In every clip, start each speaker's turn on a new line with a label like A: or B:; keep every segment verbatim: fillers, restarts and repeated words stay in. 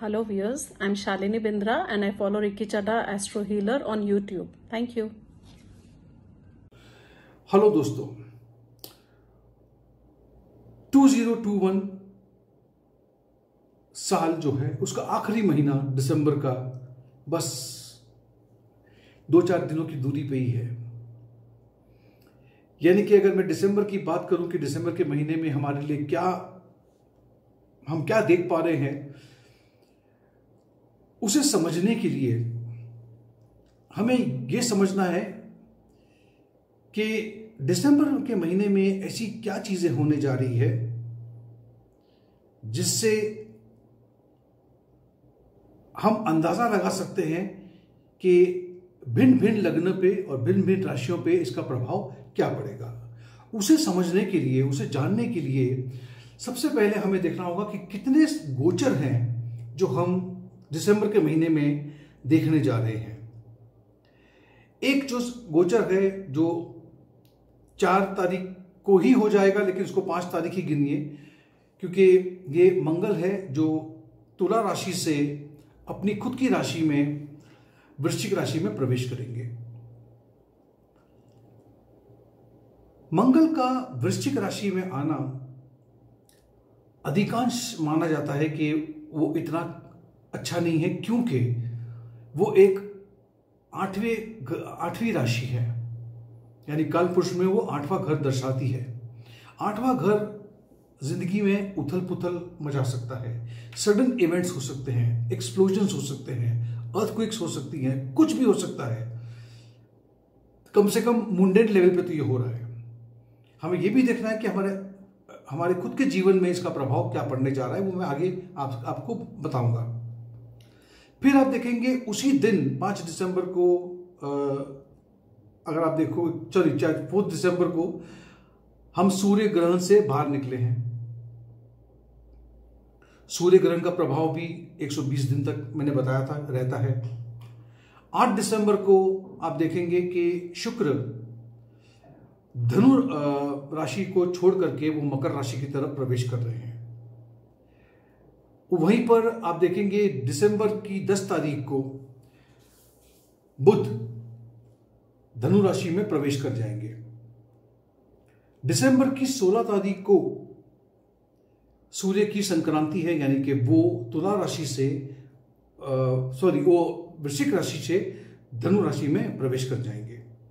A: Hello viewers, I'm Shalini Bindra and I follow Ricky Chadha Astro Healer on YouTube. Thank you.
B: Hello दोस्तों, दो हज़ार इक्कीस साल जो है उसका आखिरी महीना दिसंबर का बस दो चार दिनों की दूरी पे ही है। यानी कि अगर मैं दिसंबर की बात करूं कि दिसंबर के महीने में हमारे लिए क्या हम क्या देख पा रहे हैं, उसे समझने के लिए हमें यह समझना है कि दिसंबर के महीने में ऐसी क्या चीजें होने जा रही है जिससे हम अंदाजा लगा सकते हैं कि भिन्न भिन्न लग्न पे और भिन्न भिन्न राशियों पे इसका प्रभाव क्या पड़ेगा। उसे समझने के लिए, उसे जानने के लिए सबसे पहले हमें देखना होगा कि कितने गोचर हैं जो हम दिसंबर के महीने में देखने जा रहे हैं। एक जो गोचर है जो चार तारीख को ही हो जाएगा, लेकिन उसको पांच तारीख ही गिनिए, क्योंकि ये मंगल है जो तुला राशि से अपनी खुद की राशि में वृश्चिक राशि में प्रवेश करेंगे। मंगल का वृश्चिक राशि में आना अधिकांश माना जाता है कि वो इतना अच्छा नहीं है, क्योंकि वो एक आठवें आठवीं राशि है, यानी काल पुरुष में वो आठवां घर दर्शाती है। आठवां घर जिंदगी में उथल पुथल मचा सकता है, सडन इवेंट्स हो सकते हैं, एक्सप्लोजन्स हो सकते हैं, अर्थक्वेक्स हो सकती हैं, कुछ भी हो सकता है। कम से कम मुंडेन लेवल पे तो ये हो रहा है। हमें ये भी देखना है कि हमारे हमारे खुद के जीवन में इसका प्रभाव क्या पड़ने जा रहा है, वो मैं आगे आप, आपको बताऊंगा। फिर आप देखेंगे उसी दिन पांच दिसंबर को आ, अगर आप देखो, चलिए चाहे फोर्थ दिसंबर को हम सूर्य ग्रहण से बाहर निकले हैं। सूर्य ग्रहण का प्रभाव भी एक सौ बीस दिन तक मैंने बताया था रहता है। आठ दिसंबर को आप देखेंगे कि शुक्र धनु राशि को छोड़ करके वो मकर राशि की तरफ प्रवेश कर रहे हैं। वहीं पर आप देखेंगे दिसंबर की दस तारीख को बुध धनु राशि में प्रवेश कर जाएंगे। दिसंबर की सोलह तारीख को सूर्य की संक्रांति है, यानी कि वो तुला राशि से सॉरी वो वृश्चिक राशि से धनु राशि में प्रवेश कर जाएंगे।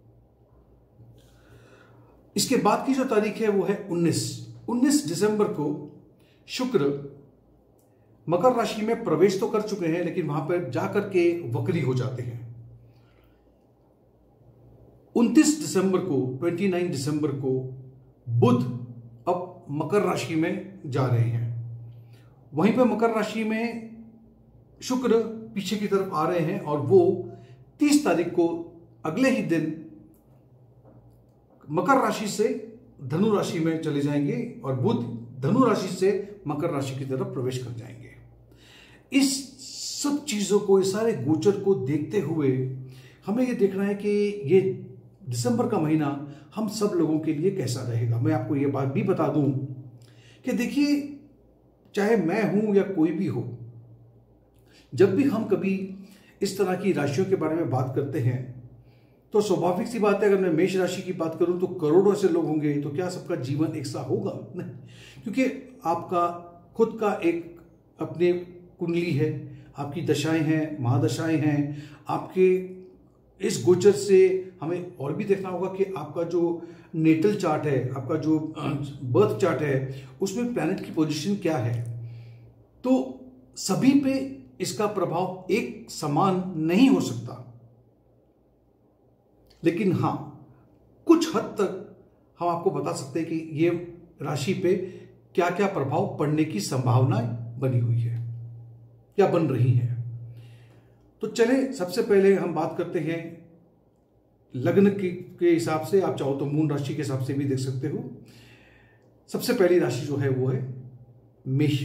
B: इसके बाद की जो तारीख है वो है उन्नीस उन्नीस दिसंबर को शुक्र मकर राशि में प्रवेश तो कर चुके हैं, लेकिन वहां पर जाकर के वक्री हो जाते हैं। उनतीस दिसंबर को उनतीस दिसंबर को बुध अब मकर राशि में जा रहे हैं। वहीं पर मकर राशि में शुक्र पीछे की तरफ आ रहे हैं और वो तीस तारीख को अगले ही दिन मकर राशि से धनु राशि में चले जाएंगे और बुध धनु राशि से मकर राशि की तरफ प्रवेश कर जाएंगे। इस सब चीजों को, इस सारे गोचर को देखते हुए हमें यह देखना है कि ये दिसंबर का महीना हम सब लोगों के लिए कैसा रहेगा। मैं आपको ये बात भी बता दूं कि देखिए, चाहे मैं हूं या कोई भी हो, जब भी हम कभी इस तरह की राशियों के बारे में बात करते हैं तो स्वाभाविक सी बात है, अगर मैं मेष राशि की बात करूं तो करोड़ों से लोग होंगे, तो क्या सबका जीवन एक सा होगा? नहीं, क्योंकि आपका खुद का एक अपने कुंडली है, आपकी दशाएं हैं, महादशाएं हैं। आपके इस गोचर से हमें और भी देखना होगा कि आपका जो नेटल चार्ट है, आपका जो बर्थ चार्ट है, उसमें प्लैनेट की पोजीशन क्या है। तो सभी पे इसका प्रभाव एक समान नहीं हो सकता, लेकिन हाँ, कुछ हद तक हम आपको बता सकते हैं कि ये राशि पे क्या क्या प्रभाव पड़ने की संभावनाएं बनी हुई है या बन रही है। तो चले सबसे पहले हम बात करते हैं लग्न के, के हिसाब से। आप चाहो तो मून राशि के हिसाब से भी देख सकते हो। सबसे पहली राशि जो है वो है मेष।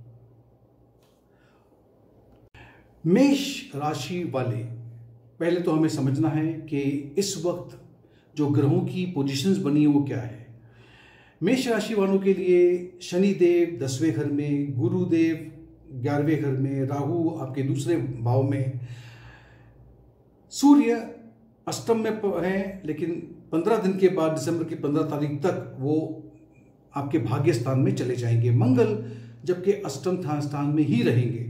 B: मेष राशि वाले, पहले तो हमें समझना है कि इस वक्त जो ग्रहों की पोजीशंस बनी है वो क्या है। मेष राशि वालों के लिए शनिदेव दसवें घर में, गुरुदेव ग्यारहवें घर में, राहु आपके दूसरे भाव में, सूर्य अष्टम में है, लेकिन पंद्रह दिन के बाद दिसंबर की पंद्रह तारीख तक वो आपके भाग्य स्थान में चले जाएंगे। मंगल जबकि अष्टम स्थान में ही रहेंगे।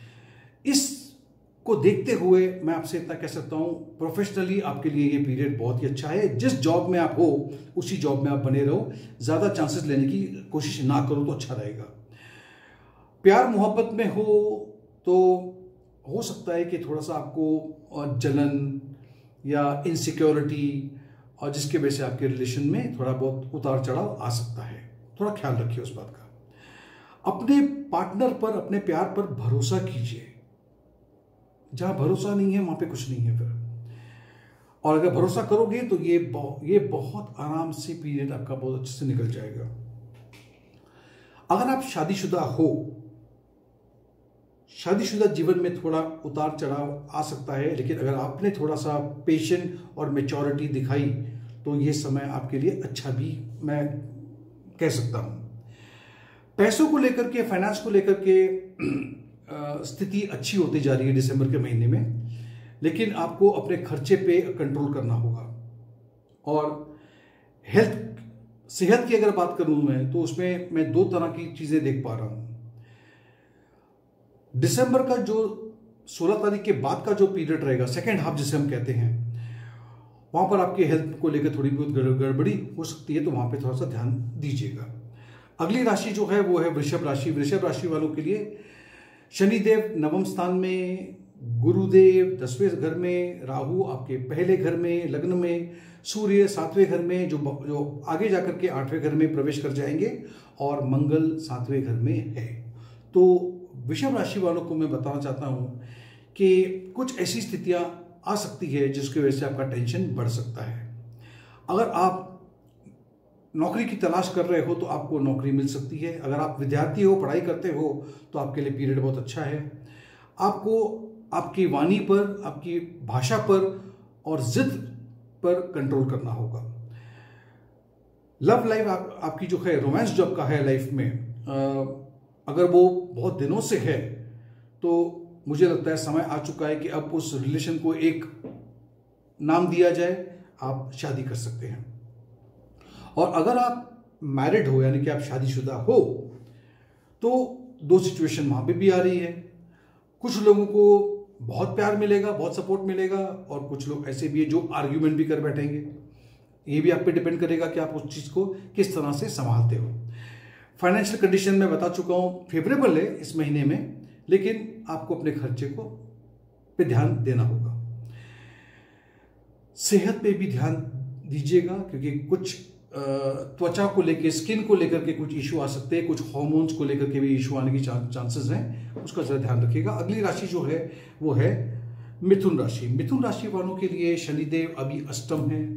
B: इसको देखते हुए मैं आपसे इतना कह सकता हूं, प्रोफेशनली आपके लिए ये पीरियड बहुत ही अच्छा है। जिस जॉब में आप हो उसी जॉब में आप बने रहो, ज्यादा चांसेस लेने की कोशिश ना करो तो अच्छा रहेगा। प्यार मोहब्बत में हो तो हो सकता है कि थोड़ा सा आपको जलन या इनसिक्योरिटी, और जिसके वजह से आपके रिलेशन में थोड़ा बहुत उतार चढ़ाव आ सकता है। थोड़ा ख्याल रखिए उस बात का। अपने पार्टनर पर, अपने प्यार पर भरोसा कीजिए। जहां भरोसा नहीं है वहां पे कुछ नहीं है फिर। और अगर भरोसा करोगे तो ये बहुत ये बहुत आराम से पीरियड आपका बहुत अच्छे से निकल जाएगा। अगर आप शादीशुदा हो, शादीशुदा जीवन में थोड़ा उतार चढ़ाव आ सकता है, लेकिन अगर आपने थोड़ा सा पेशेंस और मैच्योरिटी दिखाई तो ये समय आपके लिए अच्छा भी मैं कह सकता हूं। पैसों को लेकर के, फाइनेंस को लेकर के स्थिति अच्छी होती जा रही है दिसंबर के महीने में, लेकिन आपको अपने खर्चे पे कंट्रोल करना होगा। और हेल्थ, सेहत की अगर बात करूं मैं तो उसमें मैं दो तरह की चीजें देख पा रहा हूं। दिसंबर का जो सोलह तारीख के बाद का जो पीरियड रहेगा, सेकेंड हाफ जिसे हम कहते हैं, वहां पर आपकी हेल्थ को लेकर थोड़ी बहुत गड़बड़ी हो सकती है, तो वहां पे थोड़ा सा ध्यान दीजिएगा। अगली राशि जो है वो है वृषभ राशि। वृषभ राशि वालों के लिए शनिदेव नवम स्थान में, गुरुदेव दसवें घर में, राहु आपके पहले घर में लग्न में, सूर्य सातवें घर में जो जो आगे जाकर के आठवें घर में प्रवेश कर जाएंगे, और मंगल सातवें घर में है। तो वृषभ राशि वालों को मैं बताना चाहता हूं कि कुछ ऐसी स्थितियां आ सकती है जिसकी वजह से आपका टेंशन बढ़ सकता है। अगर आप नौकरी की तलाश कर रहे हो तो आपको नौकरी मिल सकती है। अगर आप विद्यार्थी हो, पढ़ाई करते हो, तो आपके लिए पीरियड बहुत अच्छा है। आपको आपकी वाणी पर, आपकी भाषा पर और जिद पर कंट्रोल करना होगा। लव लाइफ आप, आपकी जो है, रोमांस जो आपका है लाइफ में, आ, अगर वो बहुत दिनों से है तो मुझे लगता है समय आ चुका है कि अब उस रिलेशन को एक नाम दिया जाए, आप शादी कर सकते हैं। और अगर आप मैरिड हो, यानी कि आप शादीशुदा हो, तो दो सिचुएशन वहां पे भी आ रही है। कुछ लोगों को बहुत प्यार मिलेगा, बहुत सपोर्ट मिलेगा, और कुछ लोग ऐसे भी है जो आर्ग्यूमेंट भी कर बैठेंगे। ये भी आप पे डिपेंड करेगा कि आप उस चीज को किस तरह से संभालते हो। फाइनेंशियल कंडीशन में बता चुका हूं, फेवरेबल है इस महीने में, लेकिन आपको अपने खर्चे को पे ध्यान देना होगा। सेहत पे भी ध्यान दीजिएगा, क्योंकि कुछ त्वचा को लेकर, स्किन को लेकर के कुछ इशू आ सकते हैं, कुछ हार्मोन्स को लेकर के भी इशू आने की चांसेस हैं, उसका जरा ध्यान रखिएगा। अगली राशि जो है वो है मिथुन राशि। मिथुन राशि वालों के लिए शनिदेव अभी अष्टम है,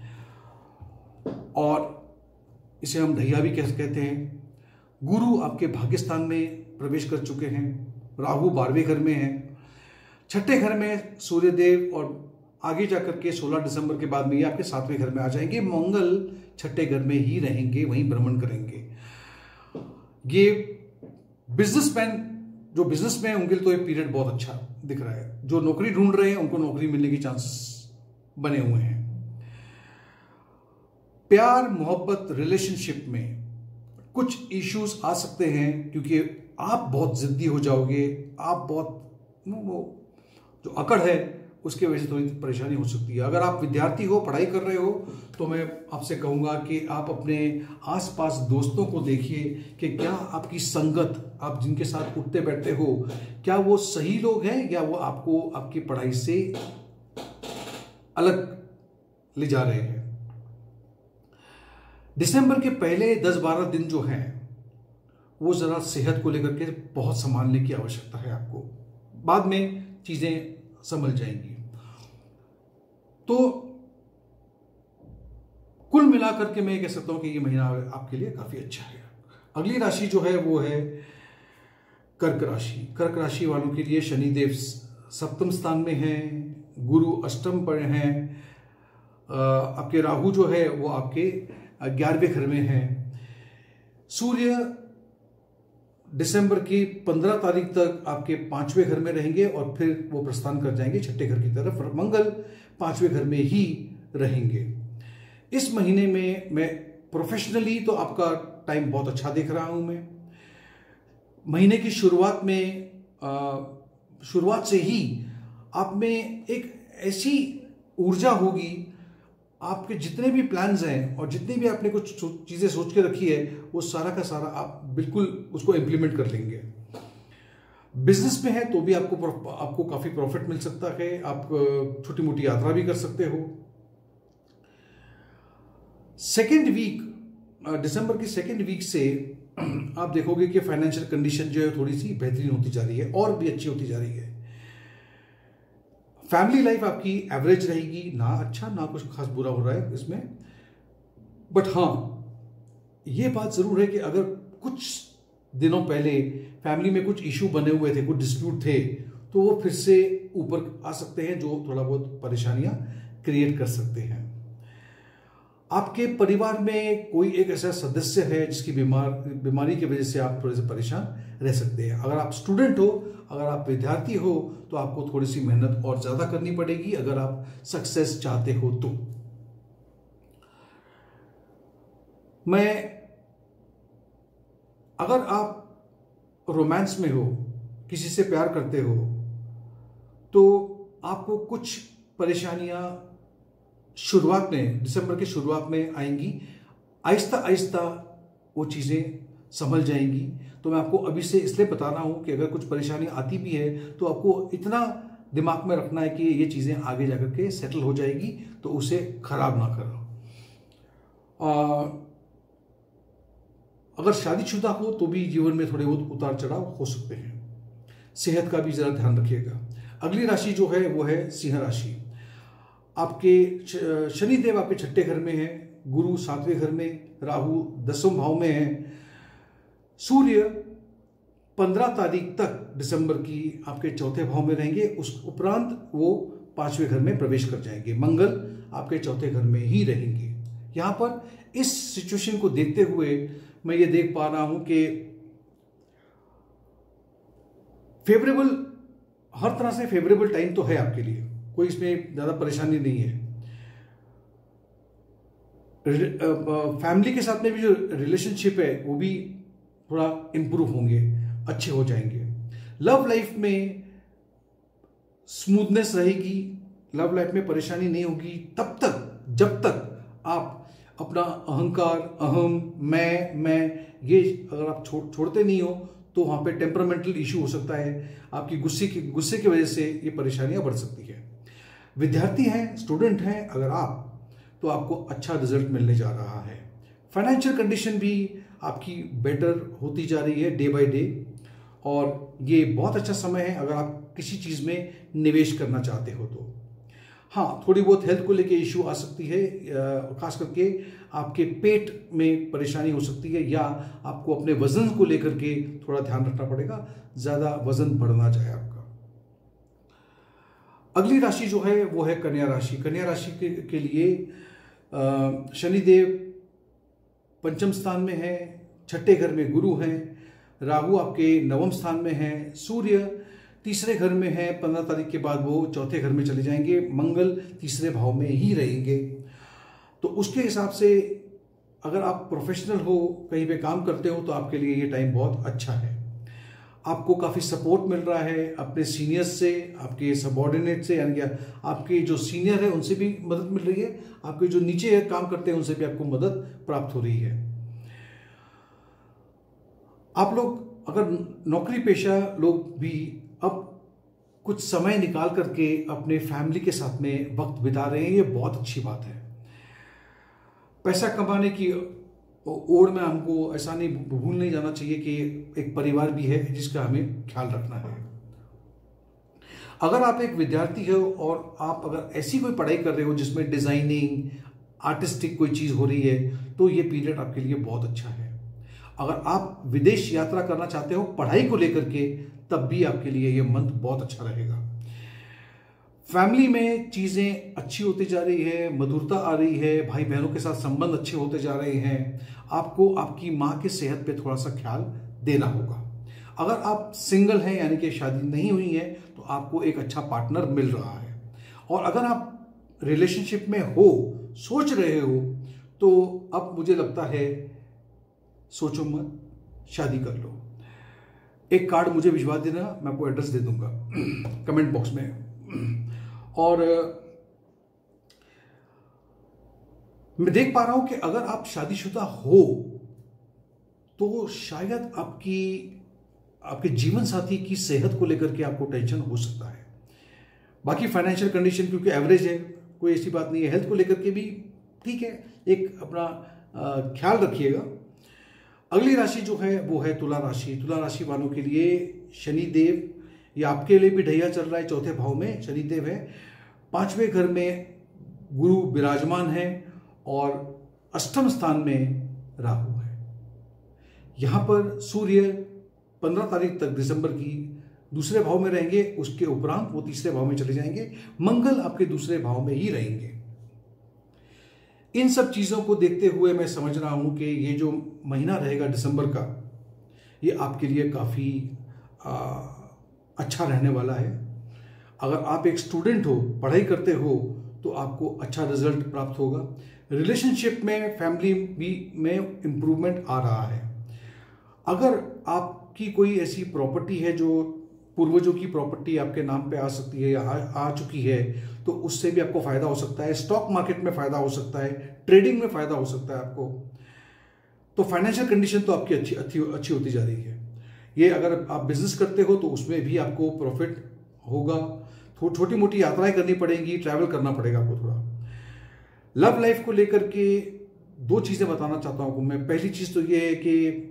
B: और इसे हम ढैया भी कह कहते हैं। गुरु आपके भाग्यस्थान में प्रवेश कर चुके हैं, राहु बारहवें घर में है, छठे घर में सूर्यदेव, और आगे जाकर के सोलह दिसंबर के बाद में ये आपके सातवें घर में आ जाएंगे। मंगल छठे घर में ही रहेंगे, वहीं भ्रमण करेंगे। ये बिजनेसमैन, जो बिजनेस में उनके लिए तो ये पीरियड बहुत अच्छा दिख रहा है। जो नौकरी ढूंढ रहे हैं उनको नौकरी मिलने की चांसेस बने हुए हैं। प्यार मोहब्बत रिलेशनशिप में कुछ इश्यूज आ सकते हैं, क्योंकि आप बहुत जिद्दी हो जाओगे, आप बहुत वो जो अकड़ है उसके वजह से थोड़ी परेशानी हो सकती है। अगर आप विद्यार्थी हो, पढ़ाई कर रहे हो, तो मैं आपसे कहूंगा कि आप अपने आसपास दोस्तों को देखिए कि क्या आपकी संगत, आप जिनके साथ उठते बैठते हो, क्या वो सही लोग हैं या वो आपको आपकी पढ़ाई से अलग ले जा रहे हैं। दिसंबर के पहले दस बारह दिन जो हैं वो जरा सेहत को लेकर के बहुत संभालने की आवश्यकता है आपको, बाद में चीजें समझ जाएंगी। तो कुल मिलाकर के मैं कह सकता हूं कि ये महीना आपके लिए काफी अच्छा है। अगली राशि जो है वो है कर्क राशि। कर्क राशि वालों के लिए शनिदेव सप्तम स्थान में है, गुरु अष्टम पर हैं, आपके राहु जो है वो आपके ग्यारहवें घर में है, सूर्य दिसंबर की पंद्रह तारीख तक आपके पांचवें घर में रहेंगे और फिर वो प्रस्थान कर जाएंगे छठे घर की तरफ। मंगल पांचवें घर में ही रहेंगे। इस महीने में मैं प्रोफेशनली तो आपका टाइम बहुत अच्छा देख रहा हूं। मैं महीने की शुरुआत में शुरुआत से ही आप में एक ऐसी ऊर्जा होगी, आपके जितने भी प्लान्स हैं और जितनी भी आपने कुछ चीजें सोच के रखी है वो सारा का सारा आप बिल्कुल उसको इम्प्लीमेंट कर लेंगे। बिजनेस में है तो भी आपको आपको काफी प्रॉफिट मिल सकता है। आप छोटी मोटी यात्रा भी कर सकते हो। सेकेंड वीक दिसंबर की सेकेंड वीक से आप देखोगे कि फाइनेंशियल कंडीशन जो है थोड़ी सी बेहतरीन होती जा रही है और भी अच्छी होती जा रही है। फैमिली लाइफ आपकी एवरेज रहेगी, ना अच्छा ना कुछ खास बुरा हो रहा है इसमें। बट हाँ, ये बात जरूर है कि अगर कुछ दिनों पहले फैमिली में कुछ इशू बने हुए थे, कुछ डिस्प्यूट थे, तो वो फिर से ऊपर आ सकते हैं, जो थोड़ा बहुत परेशानियां क्रिएट कर सकते हैं। आपके परिवार में कोई एक ऐसा सदस्य है जिसकी बीमार बीमारी की वजह से आप थोड़े से परेशान रह सकते हैं। अगर आप स्टूडेंट हो, अगर आप विद्यार्थी हो, तो आपको थोड़ी सी मेहनत और ज्यादा करनी पड़ेगी अगर आप सक्सेस चाहते हो तो। मैं अगर आप रोमांस में हो, किसी से प्यार करते हो, तो आपको कुछ परेशानियां शुरुआत में, दिसंबर की शुरुआत में आएंगी। आहिस्ता आहिस्ता वो चीजें संभल जाएंगी। तो मैं आपको अभी से इसलिए बता रहा हूं कि अगर कुछ परेशानी आती भी है तो आपको इतना दिमाग में रखना है कि ये चीजें आगे जाकर के सेटल हो जाएगी, तो उसे खराब ना करो। आ, अगर शादीशुदा हो तो भी जीवन में थोड़े बहुत उतार चढ़ाव हो सकते हैं। सेहत का भी जरा ध्यान रखिएगा। अगली राशि जो है वो है सिंह राशि। आपके शनिदेव आपके छठे घर में है, गुरु सातवें घर में, राहु दसवें भाव में है, सूर्य पंद्रह तारीख तक दिसंबर की आपके चौथे भाव में रहेंगे। उस उपरांत वो पांचवें घर में प्रवेश कर जाएंगे। मंगल आपके चौथे घर में ही रहेंगे। यहां पर इस सिचुएशन को देखते हुए मैं ये देख पा रहा हूं कि फेवरेबल, हर तरह से फेवरेबल टाइम तो है आपके लिए, कोई इसमें ज्यादा परेशानी नहीं है। फैमिली के साथ में भी जो रिलेशनशिप है वो भी थोड़ा इंप्रूव होंगे, अच्छे हो जाएंगे। लव लाइफ में स्मूथनेस रहेगी, लव लाइफ में परेशानी नहीं होगी तब तक जब तक आप अपना अहंकार, अहम, मैं मैं ये अगर आप छोड़ छोड़ते नहीं हो, तो वहां पे टेम्परामेंटल इशू हो सकता है। आपकी गुस्से की गुस्से की वजह से ये परेशानियां बढ़ सकती है। विद्यार्थी हैं, स्टूडेंट हैं अगर आप, तो आपको अच्छा रिजल्ट मिलने जा रहा है। फाइनेंशियल कंडीशन भी आपकी बेटर होती जा रही है डे बाय डे, और ये बहुत अच्छा समय है अगर आप किसी चीज में निवेश करना चाहते हो तो। हाँ, थोड़ी बहुत हेल्थ को लेके इशू आ सकती है, खास करके आपके पेट में परेशानी हो सकती है, या आपको अपने वजन को लेकर के थोड़ा ध्यान रखना पड़ेगा, ज्यादा वजन बढ़ना जाए आपका। अगली राशि जो है वो है कन्या राशि। कन्या राशि के, के लिए शनिदेव पंचम स्थान में है, छठे घर में गुरु हैं, राहु आपके नवम स्थान में है, सूर्य तीसरे घर में है, पंद्रह तारीख के बाद वो चौथे घर में चले जाएंगे, मंगल तीसरे भाव में ही रहेंगे। तो उसके हिसाब से अगर आप प्रोफेशनल हो, कहीं पे काम करते हो, तो आपके लिए ये टाइम बहुत अच्छा है। आपको काफी सपोर्ट मिल रहा है अपने सीनियर्स से, आपके सबॉर्डिनेट से, यानी आपके जो सीनियर है उनसे भी मदद मिल रही है, आपके जो नीचे काम करते हैं उनसे भी आपको मदद प्राप्त हो रही है। आप लोग अगर नौकरी पेशा लोग भी अब कुछ समय निकाल करके अपने फैमिली के साथ में वक्त बिता रहे हैं, ये बहुत अच्छी बात है। पैसा कमाने की ओर में हमको ऐसा नहीं भूल नहीं जाना चाहिए कि एक परिवार भी है जिसका हमें ख्याल रखना है। अगर आप एक विद्यार्थी हो और आप अगर ऐसी कोई पढ़ाई कर रहे हो जिसमें डिजाइनिंग, आर्टिस्टिक कोई चीज हो रही है, तो ये पीरियड आपके लिए बहुत अच्छा है। अगर आप विदेश यात्रा करना चाहते हो पढ़ाई को लेकर के, तब भी आपके लिए ये मंथ बहुत अच्छा रहेगा। फैमिली में चीजें अच्छी होती जा रही है, मधुरता आ रही है, भाई बहनों के साथ संबंध अच्छे होते जा रहे हैं। आपको आपकी मां की सेहत पे थोड़ा सा ख्याल देना होगा। अगर आप सिंगल हैं यानी कि शादी नहीं हुई है तो आपको एक अच्छा पार्टनर मिल रहा है। और अगर आप रिलेशनशिप में हो, सोच रहे हो, तो अब मुझे लगता है सोचो मत, शादी कर लो। एक कार्ड मुझे भिजवा देना, मैं आपको एड्रेस दे दूंगा कमेंट बॉक्स में। और मैं देख पा रहा हूं कि अगर आप शादीशुदा हो तो शायद आपकी आपके जीवन साथी की सेहत को लेकर के आपको टेंशन हो सकता है। बाकी फाइनेंशियल कंडीशन क्योंकि एवरेज है, कोई ऐसी बात नहीं है। हेल्थ को लेकर के भी ठीक है, एक अपना ख्याल रखिएगा। अगली राशि जो है वो है तुला राशि। तुला राशि वालों के लिए शनि देव, ये आपके लिए भी ढैया चल रहा है। चौथे भाव में शनि देव है, पांचवें घर में गुरु विराजमान है और अष्टम स्थान में राहु है। यहां पर सूर्य पंद्रह तारीख तक दिसंबर की दूसरे भाव में रहेंगे, उसके उपरांत वो तीसरे भाव में चले जाएंगे। मंगल आपके दूसरे भाव में ही रहेंगे। इन सब चीजों को देखते हुए मैं समझ रहा हूं कि ये जो महीना रहेगा दिसंबर का, ये आपके लिए काफी आ, अच्छा रहने वाला है। अगर आप एक स्टूडेंट हो, पढ़ाई करते हो, तो आपको अच्छा रिजल्ट प्राप्त होगा। रिलेशनशिप में, फैमिली भी में इंप्रूवमेंट आ रहा है। अगर आपकी कोई ऐसी प्रॉपर्टी है जो पूर्वजों की प्रॉपर्टी आपके नाम पे आ सकती है या आ, आ चुकी है, तो उससे भी आपको फायदा हो सकता है। स्टॉक मार्केट में फायदा हो सकता है, ट्रेडिंग में फायदा हो सकता है आपको। तो फाइनेंशियल कंडीशन तो आपकी अच्छी अच्छी अच्छी होती जा रही है। ये अगर आप बिजनेस करते हो तो उसमें भी आपको प्रॉफिट होगा। छोटी मोटी यात्राएं करनी पड़ेंगी, ट्रैवल करना पड़ेगा आपको थोड़ा। लव लाइफ को लेकर के दो चीजें बताना चाहता हूं मैं। पहली चीज तो ये है कि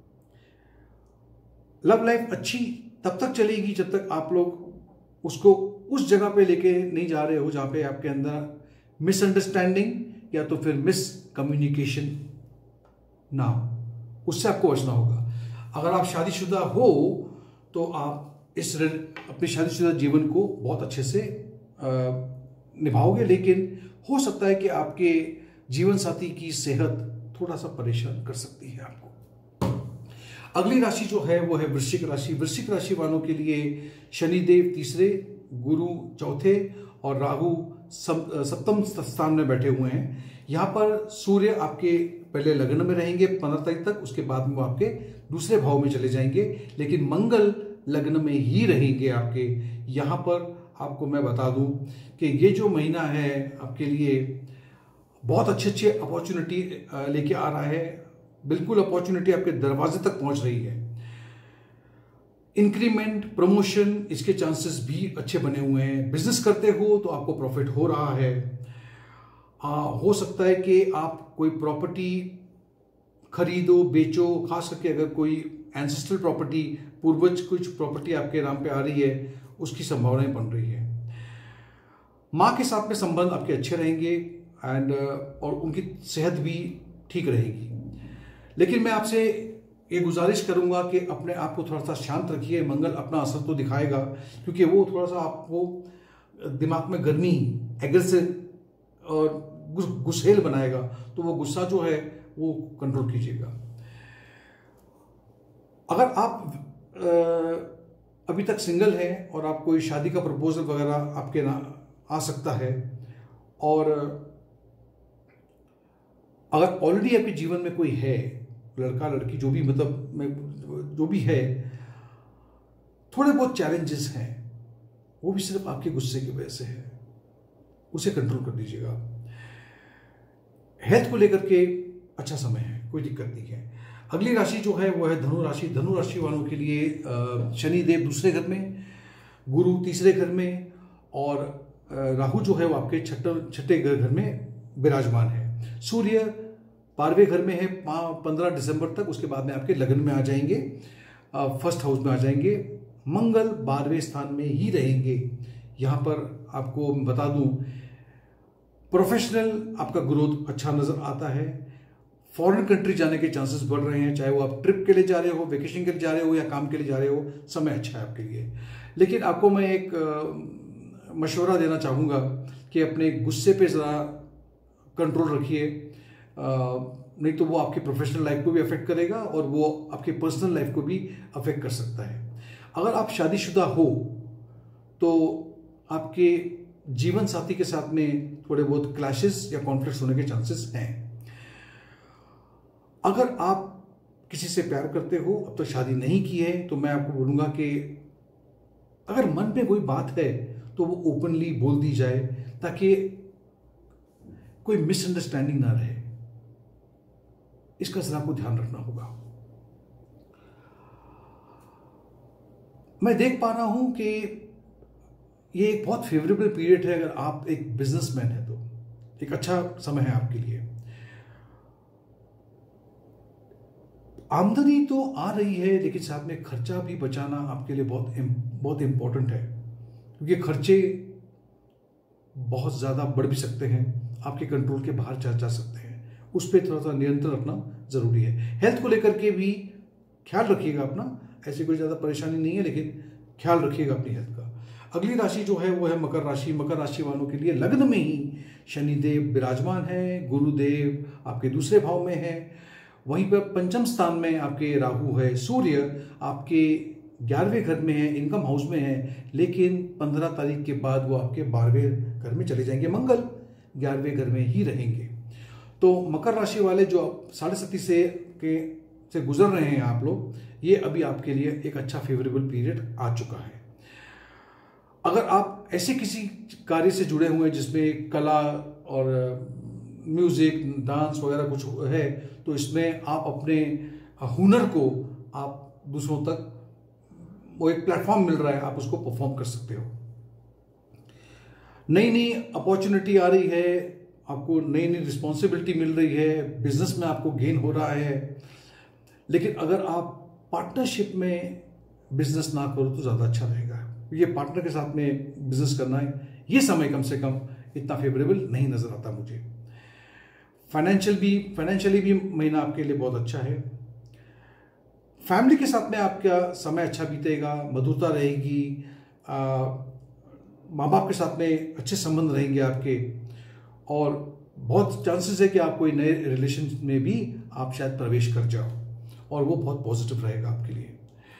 B: लव लाइफ अच्छी तब तक चलेगी जब तक आप लोग उसको उस जगह पे लेके नहीं जा रहे हो जहां पे आपके अंदर मिसअंडरस्टैंडिंग या तो फिर मिस कम्युनिकेशन ना हो। उससे आपको बचना होगा। अगर आप शादीशुदा हो तो आप इस अपने शादीशुदा जीवन को बहुत अच्छे से निभाओगे, लेकिन हो सकता है कि आपके जीवन साथी की सेहत थोड़ा सा परेशान कर सकती है आपको। अगली राशि जो है वो है वृश्चिक राशि। वृश्चिक राशि वालों के लिए शनिदेव तीसरे, गुरु चौथे और राहु सप्तम स्थान में बैठे हुए हैं। यहाँ पर सूर्य आपके पहले लग्न में रहेंगे पंद्रह तारीख तक, उसके बाद में वो आपके दूसरे भाव में चले जाएंगे, लेकिन मंगल लग्न में ही रहेंगे आपके। यहाँ पर आपको मैं बता दूं कि ये जो महीना है आपके लिए बहुत अच्छे अच्छे अपॉर्चुनिटी लेके आ रहा है। बिल्कुल अपॉर्चुनिटी आपके दरवाजे तक पहुंच रही है। इंक्रीमेंट, प्रमोशन, इसके चांसेस भी अच्छे बने हुए हैं। बिजनेस करते हो तो आपको प्रॉफिट हो रहा है। आ, हो सकता है कि आप कोई प्रॉपर्टी खरीदो, बेचो, खास करके अगर कोई एंसेस्ट्रल प्रॉपर्टी, पूर्वज कुछ प्रॉपर्टी आपके नाम पे आ रही है, उसकी संभावनाएं बन रही है। माँ के साथ में संबंध आपके अच्छे रहेंगे एंड और उनकी सेहत भी ठीक रहेगी। लेकिन मैं आपसे ये गुजारिश करूंगा कि अपने आप को थोड़ा सा शांत रखिए। मंगल अपना असर तो दिखाएगा, क्योंकि वो थोड़ा सा आपको दिमाग में गर्मी, एग्रेसिव और गुस्सेल बनाएगा। तो वो गुस्सा जो है वो कंट्रोल कीजिएगा। अगर आप आ, अभी तक सिंगल हैं और आप कोई शादी का प्रपोजल वगैरह आपके ना आ सकता है, और अगर ऑलरेडी आपके जीवन में कोई है, लड़का लड़की जो भी, मतलब जो भी है, थोड़े बहुत चैलेंजेस हैं, वो भी सिर्फ आपके गुस्से की वजह से है। उसे कंट्रोल कर दीजिएगा। हेल्थ को लेकर के अच्छा समय है, कोई दिक्कत नहीं है। अगली राशि जो है वो है धनु राशि। धनु राशि वालों के लिए शनि देव दूसरे घर में, गुरु तीसरे घर में और राहु जो है वो आपके छठे छठे घर में विराजमान है। सूर्य बारहवें घर में है पंद्रह दिसंबर तक, उसके बाद में आपके लग्न में आ जाएंगे, फर्स्ट हाउस में आ जाएंगे। मंगल बारहवें स्थान में ही रहेंगे। यहाँ पर आपको बता दूं, प्रोफेशनल आपका ग्रोथ अच्छा नजर आता है। फॉरेन कंट्री जाने के चांसेस बढ़ रहे हैं, चाहे वो आप ट्रिप के लिए जा रहे हो, वेकेशन के लिए जा रहे हो या काम के लिए जा रहे हो, समय अच्छा है आपके लिए। लेकिन आपको मैं एक मशवरा देना चाहूँगा कि अपने गुस्से पे ज़रा कंट्रोल रखिए। नहीं तो वो आपकी प्रोफेशनल लाइफ को भी अफेक्ट करेगा और वो आपकी पर्सनल लाइफ को भी अफेक्ट कर सकता है। अगर आप शादीशुदा हो तो आपके जीवन साथी के साथ में थोड़े बहुत क्लैशेस या कॉन्फ्लिक्ट्स होने के चांसेस हैं। अगर आप किसी से प्यार करते हो, अब तक तो शादी नहीं की है, तो मैं आपको बोलूंगा कि अगर मन पे कोई बात है तो वो ओपनली बोल दी जाए, ताकि कोई मिसअंडरस्टैंडिंग ना रहे। इसका जरा आपको ध्यान रखना होगा। मैं देख पा रहा हूं कि ये एक बहुत फेवरेबल पीरियड है। अगर आप एक बिजनेसमैन है तो एक अच्छा समय है आपके लिए। आमदनी तो आ रही है, लेकिन साथ में खर्चा भी बचाना आपके लिए बहुत बहुत इंपॉर्टेंट है, क्योंकि खर्चे बहुत ज़्यादा बढ़ भी सकते हैं, आपके कंट्रोल के बाहर जा जा सकते हैं। उस पर थोड़ा सा नियंत्रण रखना ज़रूरी है। हेल्थ को लेकर के भी ख्याल रखिएगा अपना। ऐसी कोई ज़्यादा परेशानी नहीं है, लेकिन ख्याल रखिएगा अपनी हेल्थ का। अगली राशि जो है वो है मकर राशि। मकर राशि वालों के लिए लग्न में ही शनिदेव विराजमान है, गुरुदेव आपके दूसरे भाव में है, वहीं पर पंचम स्थान में आपके राहु है, सूर्य आपके ग्यारहवें घर में है, इनकम हाउस में है, लेकिन पंद्रह तारीख के बाद वो आपके बारहवें घर में चले जाएंगे। मंगल ग्यारहवें घर में ही रहेंगे। तो मकर राशि वाले जो साढ़े सती से के से गुजर रहे हैं आप लोग, ये अभी आपके लिए एक अच्छा फेवरेबल पीरियड आ चुका है। अगर आप ऐसे किसी कार्य से जुड़े हुए हैं जिसमें कला और म्यूजिक, डांस वगैरह कुछ है, तो इसमें आप अपने हुनर को आप दूसरों तक, वो एक प्लेटफॉर्म मिल रहा है, आप उसको परफॉर्म कर सकते हो। नई नई अपॉर्चुनिटी आ रही है, आपको नई नई रिस्पॉन्सिबिलिटी मिल रही है, बिजनेस में आपको गेन हो रहा है। लेकिन अगर आप पार्टनरशिप में बिजनेस ना करो तो ज़्यादा अच्छा रहेगा। ये पार्टनर के साथ में बिजनेस करना है, ये समय कम से कम इतना फेवरेबल नहीं नजर आता मुझे। फाइनेंशियल भी फाइनेंशियली भी महीना आपके लिए बहुत अच्छा है। फैमिली के साथ में आपका समय अच्छा बीतेगा, मधुरता रहेगी, माँ बाप के साथ में अच्छे संबंध रहेंगे आपके, और बहुत चांसेस है कि आप कोई नए रिलेशन में भी आप शायद प्रवेश कर जाओ, और वो बहुत पॉजिटिव रहेगा आपके लिए।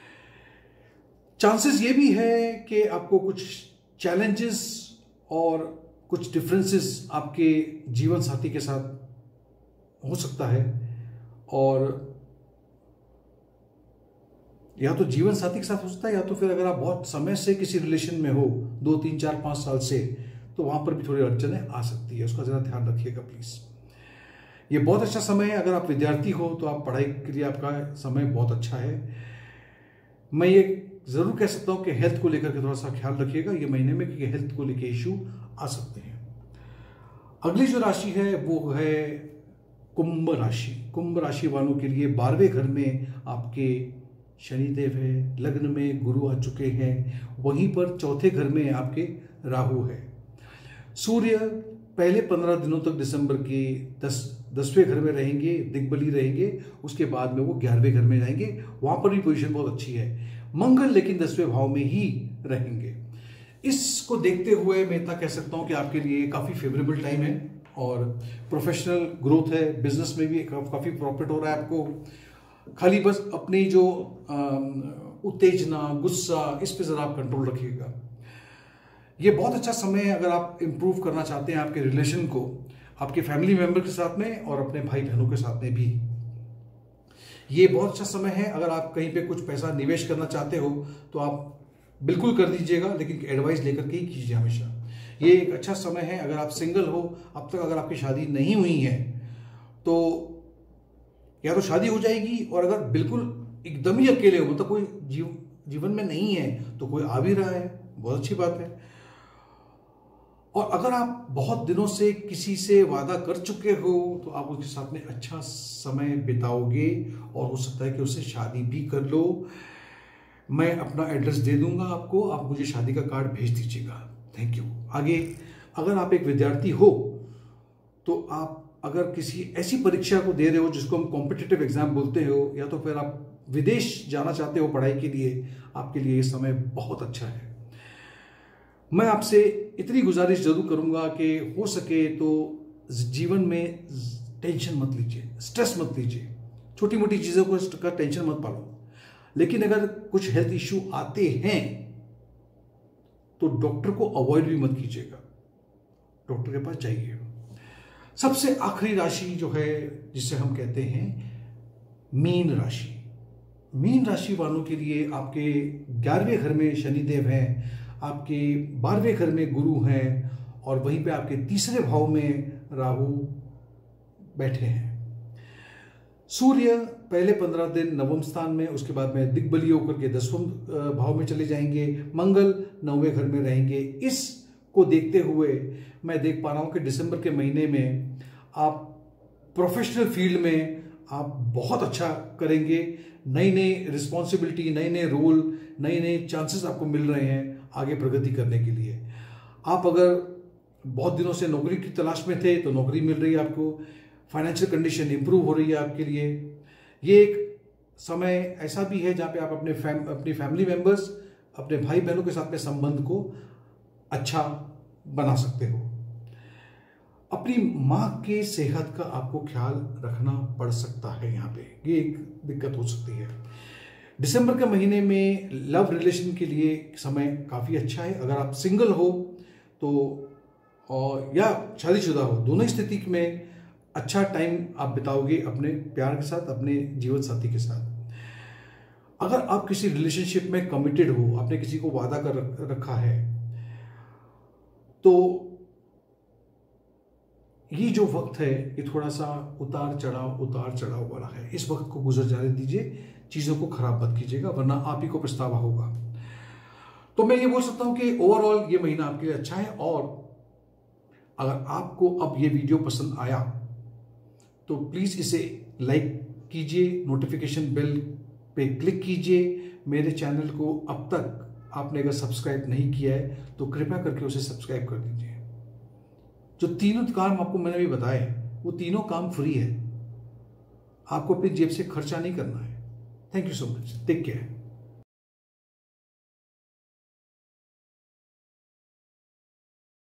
B: चांसेस ये भी है कि आपको कुछ चैलेंजेस और कुछ डिफरेंसेस आपके जीवन साथी के साथ हो सकता है, और या तो जीवन साथी के साथ हो सकता है, या तो फिर अगर आप बहुत समय से किसी रिलेशन में हो, दो तीन चार पाँच साल से, तो वहां पर भी थोड़ी अड़चनें आ सकती है। उसका जरा ध्यान रखिएगा प्लीज। ये बहुत अच्छा समय है। अगर आप विद्यार्थी हो तो आप पढ़ाई के लिए आपका समय बहुत अच्छा है। मैं ये जरूर कह सकता हूं कि हेल्थ को लेकर के थोड़ा सा ख्याल रखिएगा ये महीने में, क्योंकि हेल्थ को लेकर इश्यू आ सकते हैं। अगली जो राशि है वो है कुंभ राशि। कुंभ राशि वालों के लिए बारहवें घर में आपके शनिदेव है, लग्न में गुरु आ चुके हैं, वहीं पर चौथे घर में आपके राहु है। सूर्य पहले पंद्रह दिनों तक दिसंबर के दस दसवें घर में रहेंगे, दिग्बली रहेंगे, उसके बाद में वो ग्यारहवें घर में जाएंगे, वहां पर भी पोजीशन बहुत अच्छी है। मंगल लेकिन दसवें भाव में ही रहेंगे। इसको देखते हुए मैं इतना कह सकता हूं कि आपके लिए काफी फेवरेबल टाइम है, और प्रोफेशनल ग्रोथ है, बिजनेस में भी काफी प्रॉफिट हो रहा है आपको। खाली बस अपनी जो उत्तेजना, गुस्सा, इस पे जरा आप कंट्रोल रखिएगा। ये बहुत अच्छा समय है अगर आप इंप्रूव करना चाहते हैं आपके रिलेशन को, आपके फैमिली मेंबर के साथ में और अपने भाई बहनों के साथ में भी। ये बहुत अच्छा समय है। अगर आप कहीं पे कुछ पैसा निवेश करना चाहते हो तो आप बिल्कुल कर दीजिएगा, लेकिन एडवाइस लेकर के ही कीजिए हमेशा। ये एक अच्छा समय है। अगर आप सिंगल हो, अब तक अगर आपकी शादी नहीं हुई है, तो या तो शादी हो जाएगी, और अगर बिल्कुल एकदम ही अकेले हो, मतलब कोई जीव जीवन में नहीं है, तो कोई आ भी रहा है, बहुत अच्छी बात है। और अगर आप बहुत दिनों से किसी से वादा कर चुके हो तो आप उसके साथ में अच्छा समय बिताओगे, और हो सकता है कि उससे शादी भी कर लो। मैं अपना एड्रेस दे दूंगा आपको, आप मुझे शादी का कार्ड भेज दीजिएगा। Thank you. आगे, अगर आप एक विद्यार्थी हो तो आप अगर किसी ऐसी परीक्षा को दे रहे हो जिसको हम कॉम्पिटिटिव एग्जाम बोलते हो, या तो फिर आप विदेश जाना चाहते हो पढ़ाई के लिए, आपके लिए ये समय बहुत अच्छा है। मैं आपसे इतनी गुजारिश जरूर करूंगा कि हो सके तो जीवन में टेंशन मत लीजिए, स्ट्रेस मत लीजिए, छोटी मोटी चीज़ों को का टेंशन मत पालो। लेकिन अगर कुछ हेल्थ इश्यू आते हैं तो डॉक्टर को अवॉइड भी मत कीजिएगा, डॉक्टर के पास जाइए। सबसे आखिरी राशि जो है जिसे हम कहते हैं मीन राशि। मीन राशि वालों के लिए आपके ग्यारहवें घर में शनिदेव हैं, आपके बारहवें घर में गुरु हैं और वहीं पे आपके तीसरे भाव में राहु बैठे हैं। सूर्य पहले पंद्रह दिन नवम स्थान में, उसके बाद में दिग्बली होकर के दसवें भाव में चले जाएंगे। मंगल नौवें घर में रहेंगे। इसको देखते हुए मैं देख पा रहा हूं कि दिसंबर के महीने में आप प्रोफेशनल फील्ड में आप बहुत अच्छा करेंगे। नई नई रिस्पॉन्सिबिलिटी, नए नए रोल, नए नए चांसेस आपको मिल रहे हैं आगे प्रगति करने के लिए। आप अगर बहुत दिनों से नौकरी की तलाश में थे तो नौकरी मिल रही है आपको। फाइनेंशियल कंडीशन इंप्रूव हो रही है आपके लिए। ये एक समय ऐसा भी है जहाँ पे आप अपने फैम अपनी फैमिली मेंबर्स, अपने भाई बहनों के साथ में संबंध को अच्छा बना सकते हो। अपनी माँ के सेहत का आपको ख्याल रखना पड़ सकता है, यहाँ पे ये एक दिक्कत हो सकती है। दिसंबर के महीने में लव रिलेशन के लिए समय काफ़ी अच्छा है। अगर आप सिंगल हो तो और या शादीशुदा हो, दोनों स्थिति में अच्छा टाइम आप बिताओगे अपने प्यार के साथ, अपने जीवन साथी के साथ। अगर आप किसी रिलेशनशिप में कमिटेड हो, आपने किसी को वादा कर रखा है, तो ये जो वक्त है ये थोड़ा सा उतार चढ़ाव उतार चढ़ाव वाला है। इस वक्त को गुजर जाने दीजिए, चीज़ों को खराब मत कीजिएगा, वरना आप ही को पछतावा होगा। तो मैं ये बोल सकता हूं कि ओवरऑल ये महीना आपके लिए अच्छा है। और अगर आपको अब ये वीडियो पसंद आया तो प्लीज़ इसे लाइक कीजिए, नोटिफिकेशन बेल पे क्लिक कीजिए। मेरे चैनल को अब तक आपने अगर सब्सक्राइब नहीं किया है तो कृपया करके उसे सब्सक्राइब कर दीजिए। जो तीनों काम आपको मैंने भी बताए वो तीनों काम फ्री है, आपको अपनी जेब से खर्चा नहीं करना है। Thank you so much, take care.